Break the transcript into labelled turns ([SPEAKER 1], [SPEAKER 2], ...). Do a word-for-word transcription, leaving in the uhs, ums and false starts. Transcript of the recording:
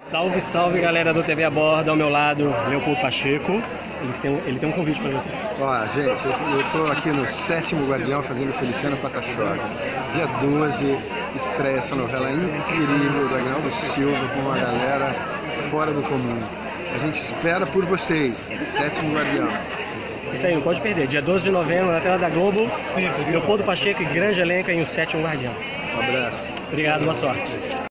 [SPEAKER 1] Salve, salve galera do T V a Bordo, ao meu lado, Leopoldo Pacheco. Eles têm, ele tem um convite para você.
[SPEAKER 2] Ó, gente, eu estou aqui no Sétimo Guardião fazendo Feliciano Pataxó. Dia doze, estreia essa novela incrível do Agnaldo Silva com uma galera fora do comum. A gente espera por vocês, Sétimo Guardião.
[SPEAKER 1] Isso aí, não pode perder. Dia doze de novembro, na tela da Globo, Leopoldo Pacheco e grande elenco em O Sétimo Guardião.
[SPEAKER 2] Um abraço.
[SPEAKER 1] Obrigado, boa sorte.